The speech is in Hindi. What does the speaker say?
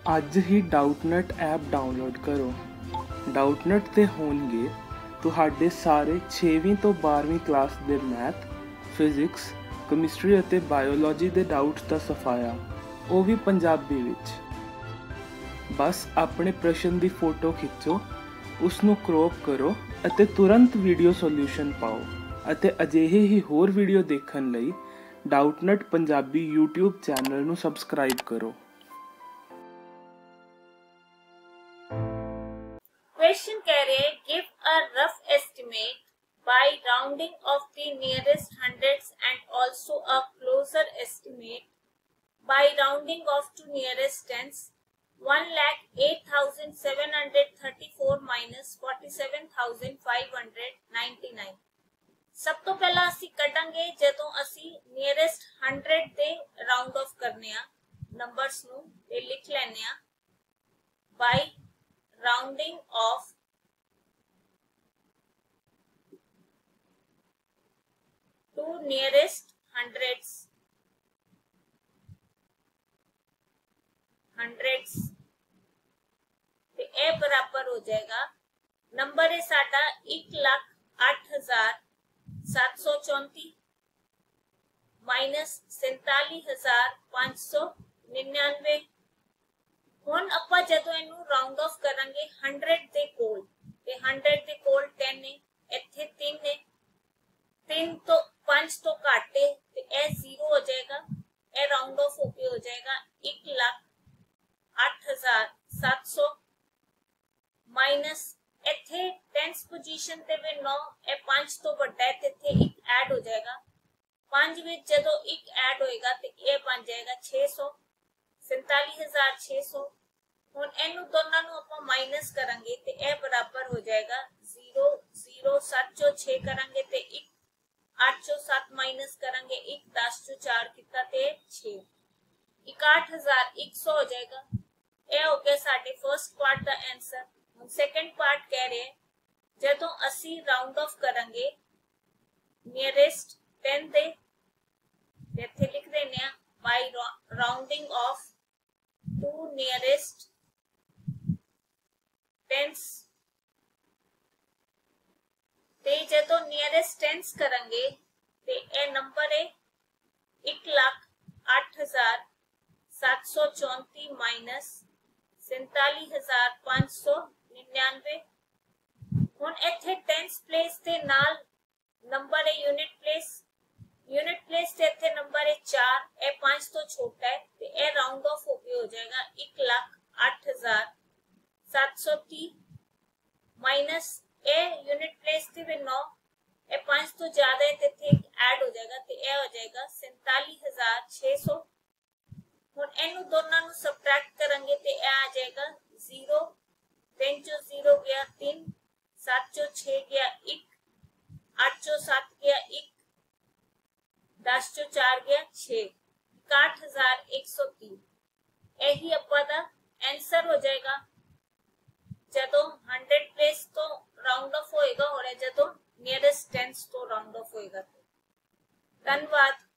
ਅੱਜ ਹੀ ਡਾਊਟਨਟ ਐਪ ਡਾਊਨਲੋਡ ਕਰੋ। ਡਾਊਟਨਟ 'ਤੇ ਹੋਣਗੇ ਤੁਹਾਡੇ ਸਾਰੇ 6ਵੀਂ ਤੋਂ 12ਵੀਂ ਕਲਾਸ ਦੇ ਮੈਥ, ਫਿਜ਼ਿਕਸ, ਕੈਮਿਸਟਰੀ ਅਤੇ ਬਾਇਓਲੋਜੀ ਦੇ ਡਾਊਟਸ ਦਾ ਸਫਾਇਆ, ਉਹ ਵੀ ਪੰਜਾਬੀ ਵਿੱਚ। ਬਸ ਆਪਣੇ ਪ੍ਰਸ਼ਨ ਦੀ ਫੋਟੋ ਖਿੱਚੋ, ਉਸ ਨੂੰ ਕ੍ਰੌਪ ਕਰੋ ਅਤੇ ਤੁਰੰਤ ਵੀਡੀਓ ਸੋਲਿਊਸ਼ਨ ਪਾਓ। ਅਤੇ ਅਜਿਹੇ ਹੀ ਹੋਰ ਵੀਡੀਓ ਦੇਖਣ ਲਈ ਡਾਊਟਨਟ ਪੰਜਾਬੀ YouTube ਚੈਨਲ ਨੂੰ ਸਬਸਕ੍ਰਾਈਬ ਕਰੋ। क्वेश्चन कह रहे हैं give a rough estimate by rounding off the nearest hundreds and also a closer estimate by rounding off to nearest tens 1,08,734 minus 47,599। सब तो पहला असी कटांगे जदों असी नियरेस्ट 100 दे राउंड ऑफ करने आ नंबर्स नू ते लिख लेने आ by rounding off to nearest hundreds ते ए बराबर हो जाएगा नंबर है साडा 1,08,734 माइनस 47,599। ਹੁਣ ਆਪਾਂ ਜਦੋਂ ਇਹਨੂੰ ਰਾਉਂਡ ਆਫ ਕਰਾਂਗੇ 100 ਦੇ ਕੋਲ ਤੇ 100 ਦੇ ਕੋਲ 10 ਨੇ, ਇੱਥੇ 3 ਨੇ, 3 ਤੋਂ 5 ਤੋਂ ਘੱਟ ਹੈ ਤੇ ਇਹ 0 ਹੋ ਜਾਏਗਾ। ਇਹ ਰਾਉਂਡ ਆਫ ਹੋ ਕੇ ਹੋ ਜਾਏਗਾ 1,08,700 ਮਾਈਨਸ ਇੱਥੇ 10th ਪੋਜੀਸ਼ਨ ਤੇ ਵੀ 9, ਇਹ 5 ਤੋਂ ਵੱਡਾ ਹੈ ਤੇ ਇੱਥੇ 1 ਐਡ ਹੋ ਜਾਏਗਾ। 5 ਵਿੱਚ ਜਦੋਂ 1 ਐਡ ਹੋਏਗਾ ਤੇ ਇਹ ਬਣ ਜਾਏਗਾ 600, 47,600। ਹੁਣ ਇਹਨੂੰ ਦੋਨਾਂ ਨੂੰ ਆਪਾਂ ਮਾਈਨਸ ਕਰਾਂਗੇ ਤੇ ਇਹ ਬਰਾਬਰ ਹੋ ਜਾਏਗਾ 0 0 7 ਚੋਂ 6 ਕਰਾਂਗੇ ਤੇ 1 8 ਚੋਂ 7 ਮਾਈਨਸ ਕਰਾਂਗੇ 1 10 ਚੋਂ 4 ਕੀਤਾ ਤੇ 6 61,100 ਹੋ ਜਾਏਗਾ। ਇਹ ਹੋ ਗਿਆ ਸਾਡੇ ਫਰਸਟ ਪਾਰਟ ਦਾ ਆਨਸਰ। ਹੁਣ ਸੈਕੰਡ ਪਾਰਟ ਕਹਿ ਰਹੇ ਜਦੋਂ ਅਸੀਂ ਰਾਉਂਡ ਆਫ ਕਰਾਂਗੇ ਨੀਅਰੈਸਟ 10 ਦੇ ਇੱਥੇ ਲਿਖ ਦੇਣੇ ਆ by rounding off to nearest tens ते जदों नियरेस्ट टेंस करेंगे ते ए नंबर है 1,08,734 माइनस 47,599। हुण इत्थे टेंस प्लेस दे नाल नंबर है यूनिट प्लेस ते इत्थे नंबर है 4, ए 5 तो छोटा है ते ए राउंड ऑफ होके हो जाएगा 1,08,730 माइनस ए यूनिट प्लेस ते भी 9, ए 5 तो ज्यादा है ते इत्थे ऐड हो जाएगा ते ए हो जाएगा 47,600। हुण इनु दोनों नु सबट्रैक्ट करेंगे ते ए आ जाएगा 0, 3 चो 0 गया 3, 7 चो 6 गया 1, 8 चो 7 गया 1, 10 चो 4 गया 6, 61,130। यही अपा दा आंसर हो जाएगा जदों 100 प्लेस तो राउंड ऑफ होएगा और जदों नियरेस्ट टेंस तो राउंड ऑफ होएगा। धन्यवाद।